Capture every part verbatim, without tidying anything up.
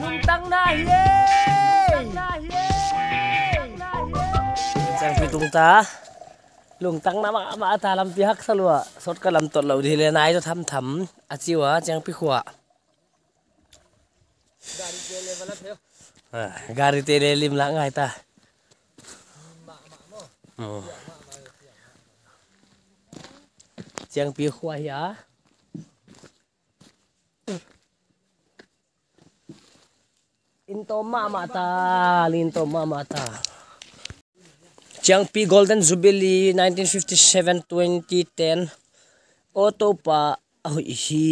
Lungtang na ye. Chiangpi tung ta. Lungtang na ma ma ta lam pi hak salwa. Sot ka lam tot lo di le nai to tham tham achiwa Chiangpi khwa. Gari te le wala theo. Ah, gari te le lim la ngai ta. Oh. Chiangpi khwa ya. Into mama ta, linto mama ta. Chiangpi Golden Jubilee nineteen fifty-seven twenty ten. Auto pa oh, hi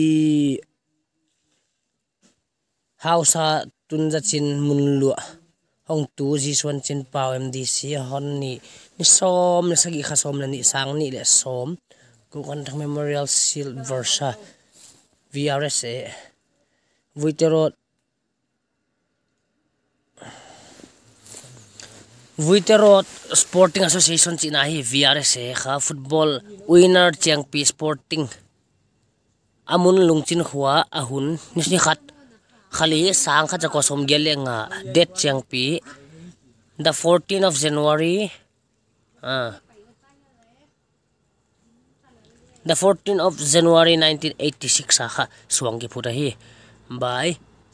Hausa tunja chin munlu. Hong tu jiswan chin pau M D C hon ni ni som ni sagi kha som ni sang ni le som ku kan memorial shield versa V R S A Vuiterot Vuiterot Sporting Association china hi V R S A kha football winner Chiangpi Sporting amun lungchin khwa ahun ni khat khali sang kha ko som gelenga det Chiangpi the fourteenth of January uh, the fourteenth of January nineteen eighty-six kha suangi phura hi by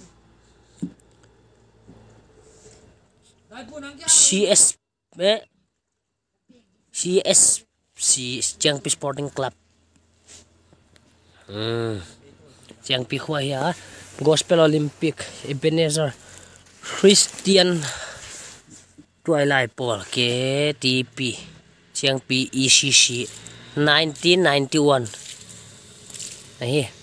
C S C S C Chiangpi Sporting Club. Hmm. Chiangpi khwa ya Gospel Olympic Ebenezer Christian TUIVAI Paul K T P Chiangpi E C C nineteen ninety-one. Này